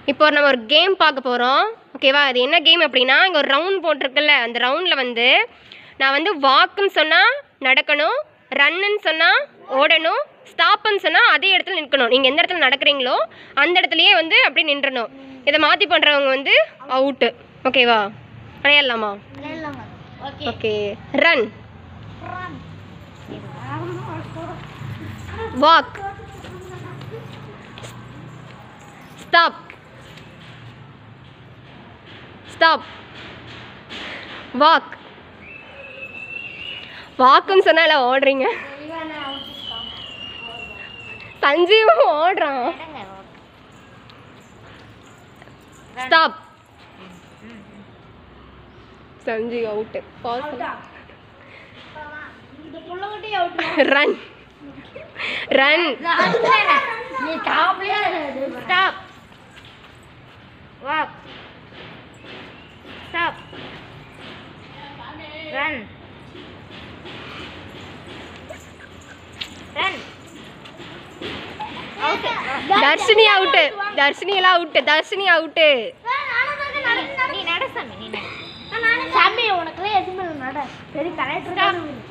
இப்போ நம்ம ஒரு கேம் பார்க்க போகிறோம். ஓகேவா? அது என்ன கேம் அப்படின்னா, இங்கே ஒரு ரவுண்ட் போட்டிருக்குல்ல, அந்த ரவுண்டில் வந்து நான் வந்து வாக்குன்னு சொன்னால் நடக்கணும், ரன்னுன்னு சொன்னால் ஓடணும், ஸ்டாப்புன்னு சொன்னால் அதே இடத்துல நிற்கணும். நீங்கள் எந்த இடத்துல நடக்கிறீங்களோ அந்த இடத்துலையே வந்து அப்படி நின்றணும். இதை மாற்றி பண்ணுறவங்க வந்து அவுட்டு. ஓகேவா? விளையாடலாமா? Okay. Run, walk, stop, stop, walk. வாக்குன்னு சொன்னால ஓடுறீங்க. சஞ்சீவும் ஓடுறான். Stop. Sanjeev out. Run, run, stop, walk, stop, run, run. Darshini out. Darshini எல்லாம் அவுட்டு. தர்ஷினி அவுட்டு. நீ நட சாமி, நீ நட சாமி. உனக்குலாம் எதுவுமே நட. சரி கரெக்ட்.